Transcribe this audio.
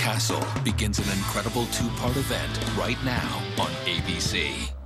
Castle begins an incredible two-part event right now on ABC.